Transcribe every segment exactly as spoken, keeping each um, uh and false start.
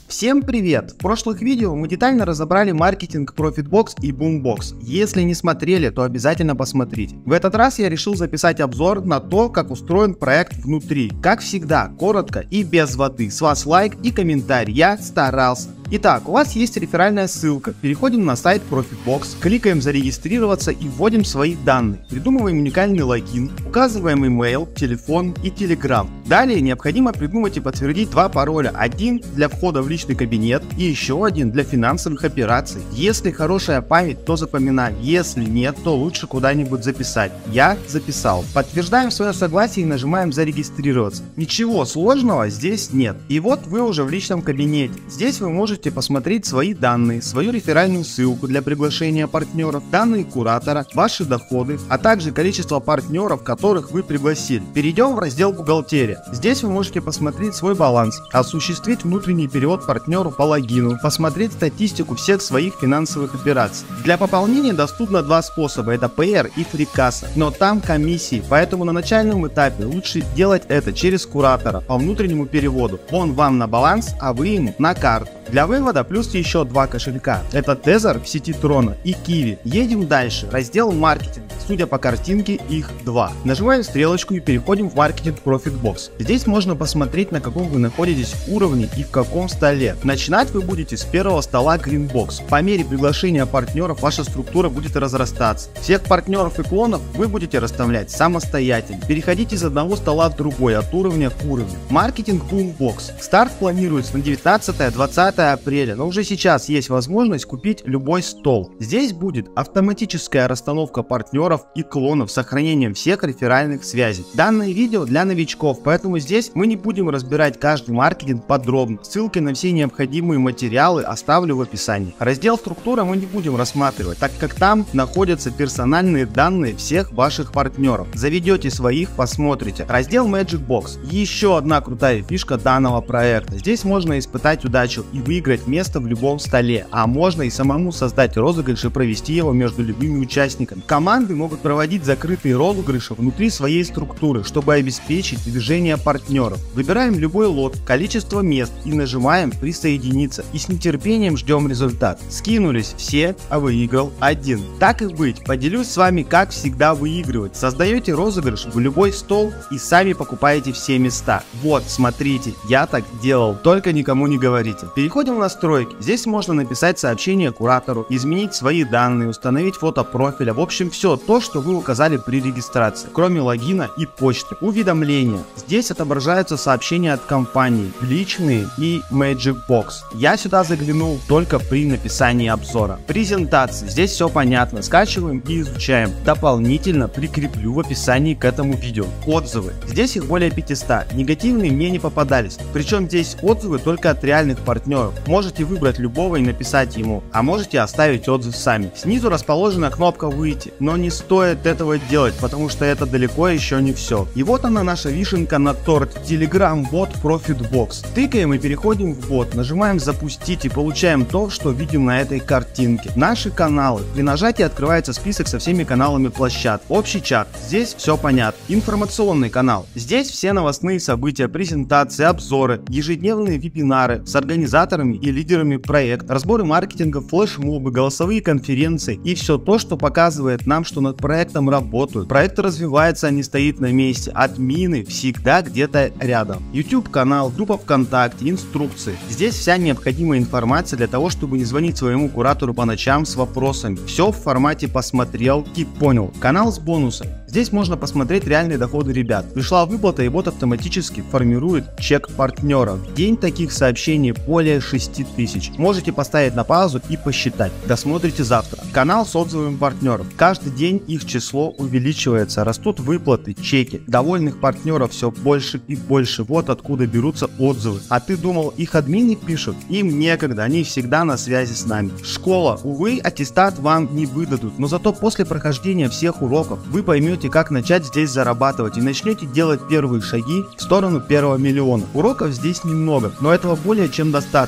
Всем привет! В прошлых видео мы детально разобрали маркетинг ProfitBox и Boombox. Если не смотрели, то обязательно посмотрите. В этот раз я решил записать обзор на то, как устроен проект внутри. Как всегда, коротко и без воды. С вас лайк и комментарий, я старался. Итак, у вас есть реферальная ссылка. Переходим на сайт ProfitBox, кликаем зарегистрироваться и вводим свои данные. Придумываем уникальный логин, указываем email, телефон и Telegram. Далее необходимо придумать и подтвердить два пароля. Один для входа в личный кабинет и еще один для финансовых операций. Если хорошая память, то запоминаем. Если нет, то лучше куда-нибудь записать. Я записал. Подтверждаем свое согласие и нажимаем зарегистрироваться. Ничего сложного здесь нет. И вот вы уже в личном кабинете. Здесь вы можете посмотреть свои данные, свою реферальную ссылку для приглашения партнеров, данные куратора, ваши доходы, а также количество партнеров, которых вы пригласили. Перейдем в раздел «Бухгалтерия». Здесь вы можете посмотреть свой баланс, осуществить внутренний перевод партнеру по логину, посмотреть статистику всех своих финансовых операций. Для пополнения доступно два способа, это пэ эр и фрикасса, но там комиссии, поэтому на начальном этапе лучше делать это через куратора по внутреннему переводу. Он вам на баланс, а вы ему на карту. Для вывода плюс еще два кошелька, это Tether в сети Trona и Kiwi. Едем дальше, раздел маркетинг, судя по картинке их два. Нажимаем стрелочку и переходим в маркетинг ProfitBox. Здесь можно посмотреть, на каком вы находитесь уровне и в каком столе. Начинать вы будете с первого стола Greenbox. По мере приглашения партнеров ваша структура будет разрастаться. Всех партнеров и клонов вы будете расставлять самостоятельно. Переходите из одного стола в другой, от уровня к уровню. Маркетинг Boombox. Старт планируется на девятнадцатое-двадцатое апреля, но уже сейчас есть возможность купить любой стол. Здесь будет автоматическая расстановка партнеров и клонов с сохранением всех реферальных связей. Данное видео для новичков, поэтому здесь мы не будем разбирать каждый маркетинг подробно. Ссылки на все необходимые материалы оставлю в описании. Раздел «Структура» мы не будем рассматривать, так как там находятся персональные данные всех ваших партнеров. Заведете своих, посмотрите. Раздел Magic Box. Еще одна крутая фишка данного проекта. Здесь можно испытать удачу и выиграть место в любом столе, а можно и самому создать розыгрыш и провести его между любыми участниками. Команды могут проводить закрытые розыгрыши внутри своей структуры, чтобы обеспечить движение партнеров. Выбираем любой лот, количество мест и нажимаем присоединиться, и с нетерпением ждем результат. Скинулись все, а выиграл один. Так и быть, поделюсь с вами, как всегда выигрывать. Создаете розыгрыш в любой стол и сами покупаете все места. Вот, смотрите, я так делал, только никому не говорите. Переходим в настройки. Здесь можно написать сообщение куратору, изменить свои данные, установить фото профиля. В общем, все то, что вы указали при регистрации, кроме логина и почты. Уведомления. Здесь отображаются сообщения от компании, личные и Magic Box. Я сюда заглянул только при написании обзора. Презентации. Здесь все понятно. Скачиваем и изучаем. Дополнительно прикреплю в описании к этому видео. Отзывы. Здесь их более пятисот. Негативные мне не попадались. Причем здесь отзывы только от реальных партнеров. Можете выбрать любого и написать ему, а можете оставить отзыв сами. Снизу расположена кнопка «Выйти», но не стоит этого делать, потому что это далеко еще не все. И вот она, наша вишенка на торт, Telegram-бот ProfitBox. Тыкаем и переходим в бот, нажимаем «Запустить» и получаем то, что видим на этой картинке. Наши каналы. При нажатии открывается список со всеми каналами площадок. Общий чат. Здесь все понятно. Информационный канал. Здесь все новостные события, презентации, обзоры, ежедневные вебинары с организаторами и лидерами проекта, разборы маркетинга, флешмобы, голосовые конференции и все то, что показывает нам, что над проектом работают. Проект развивается, а не стоит на месте. Админы всегда где-то рядом. YouTube канал, группа ВКонтакте, инструкции. Здесь вся необходимая информация для того, чтобы не звонить своему куратору по ночам с вопросами. Все в формате посмотрел и понял. Канал с бонусами. Здесь можно посмотреть реальные доходы ребят. Пришла выплата, и бот автоматически формирует чек партнера. В день таких сообщений более шести тысяч. Можете поставить на паузу и посчитать. Досмотрите завтра. Канал с отзывами партнеров. Каждый день их число увеличивается. Растут выплаты, чеки. Довольных партнеров все больше и больше. Вот откуда берутся отзывы. А ты думал, их админы пишут? Им некогда, они всегда на связи с нами. Школа. Увы, аттестат вам не выдадут. Но зато после прохождения всех уроков вы поймете, как начать здесь зарабатывать и начнете делать первые шаги в сторону первого миллиона. Уроков здесь немного, но этого более чем достаточно.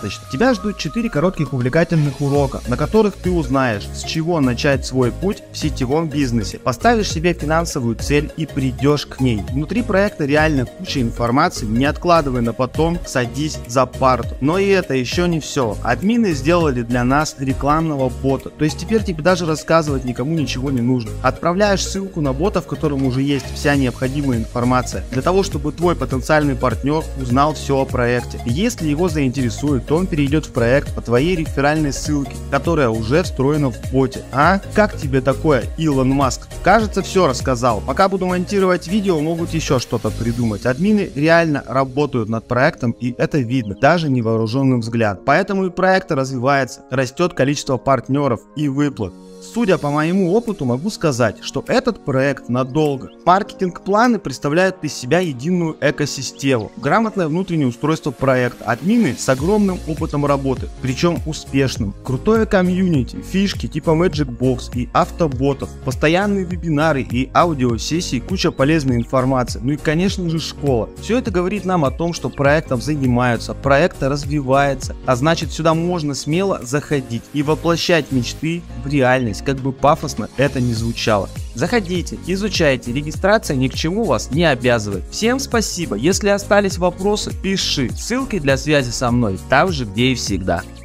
недостаточно. Тебя ждут четыре коротких увлекательных урока, на которых ты узнаешь, с чего начать свой путь в сетевом бизнесе. Поставишь себе финансовую цель и придешь к ней. Внутри проекта реально куча информации, не откладывай на потом, садись за парту. Но и это еще не все. Админы сделали для нас рекламного бота, то есть теперь тебе даже рассказывать никому ничего не нужно. Отправляешь ссылку на бота, в котором уже есть вся необходимая информация, для того, чтобы твой потенциальный партнер узнал все о проекте. Если его заинтересует, то он перейдет в проект по твоей реферальной ссылке, которая уже встроена в боте. А? Как тебе такое, Илон Маск? Кажется, все рассказал. Пока буду монтировать видео, могут еще что-то придумать. Админы реально работают над проектом, и это видно, даже невооруженным взглядом. Поэтому и проект развивается, растет количество партнеров и выплат. Судя по моему опыту, могу сказать, что этот проект надолго. Маркетинг-планы представляют из себя единую экосистему, грамотное внутреннее устройство проекта, админы с огромным опытом работы, причем успешным, крутое комьюнити, фишки типа Magic Box и автоботов, постоянные вебинары и аудиосессии, куча полезной информации, ну и конечно же школа. Все это говорит нам о том, что проектом занимаются, проект развивается, а значит сюда можно смело заходить и воплощать мечты в реальность. Как бы пафосно это ни звучало. Заходите, изучайте, регистрация ни к чему вас не обязывает. Всем спасибо, если остались вопросы, пиши, ссылки для связи со мной там же, где и всегда.